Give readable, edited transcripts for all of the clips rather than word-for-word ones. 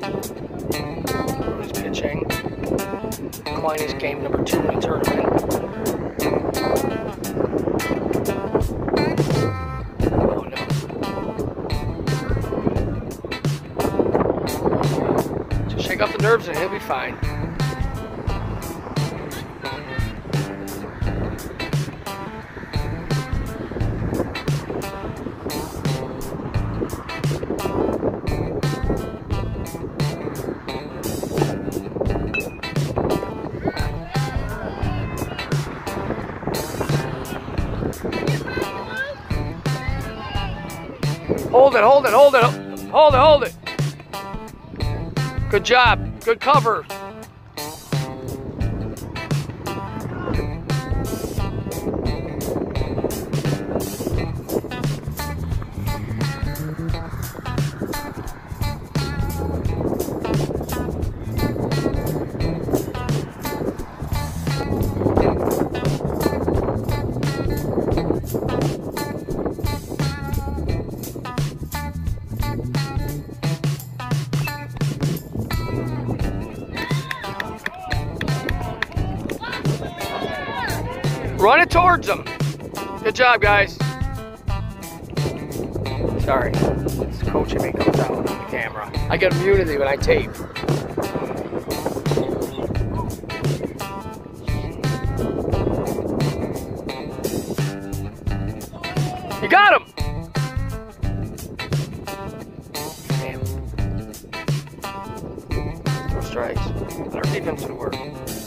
Brody's pitching. Aquinas game number 2 in the tournament. Oh no. Just shake off the nerves and he'll be fine. Hold it, hold it, hold it, hold it, hold it. Good job, good cover. Run it towards them. Good job, guys. Sorry, this coaching me comes out on the camera. I get immunity when I tape. You got him. Damn. 2 strikes. Our defense would work.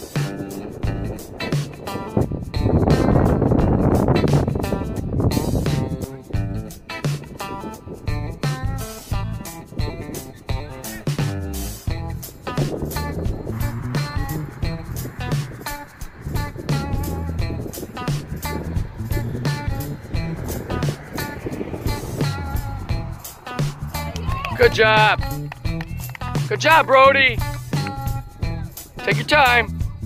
Good job. Good job, Brody. Take your time.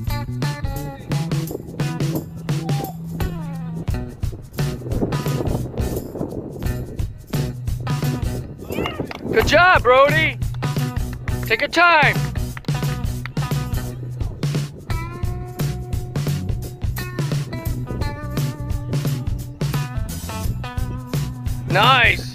Good job, Brody. Take your time. Nice.